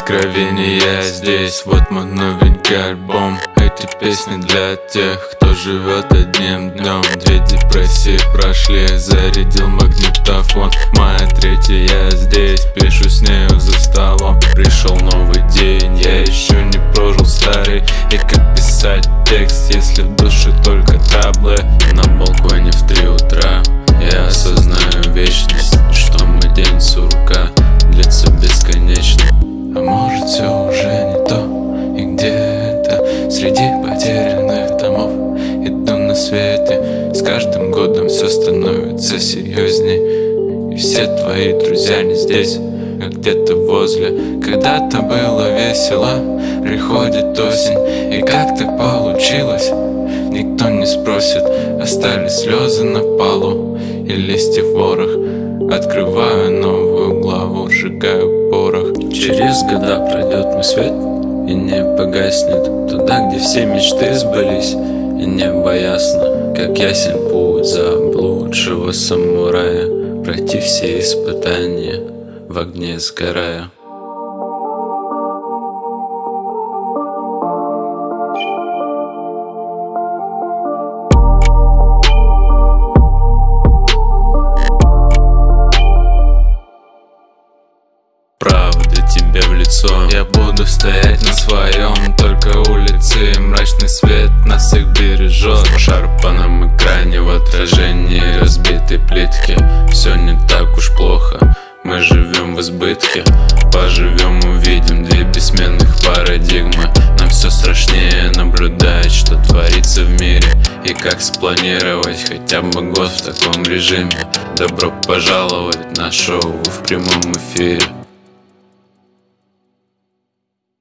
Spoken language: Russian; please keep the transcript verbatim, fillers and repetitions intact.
откровения здесь. Вот мой новенький альбом. Эти песни для тех, кто живет одним днем. Две депрессии прошли, зарядил магнитофон. Моя третья, я здесь, пишу с нею за столом. Пришел новый день, я еще не прожил старый. И как писать текст, если в душе только траблы? На балконе в три утра я осознаю вечность, что мой день сурка длится бесконечно. А может все уже не то, и где-то среди потерянных домов иду на свете. С каждым годом все становится серьезней, и все твои друзья не здесь, а где-то возле. Когда-то было весело, приходит осень, и как так получилось? Никто не спросит, остались слезы на полу и листьев ворох. Открываю новую главу, сжигаю порох. Через года пройдет мой свет и не погаснет туда, где все мечты сбылись, и небо ясно, как ясен путь заблудшего самурая. Пройти все испытания в огне сгорая. Правда тебе в лицо, я буду стоять на своем. Только улицы и мрачный свет нас их бережет. В шарпаном экране в отражении разбитой плитки все не так уж плохо, мы живем в избытке. Поживем, увидим две бессменных парадигмы. Нам все страшнее наблюдать, что творится в мире, и как спланировать хотя бы год в таком режиме. Добро пожаловать на шоу в прямом эфире.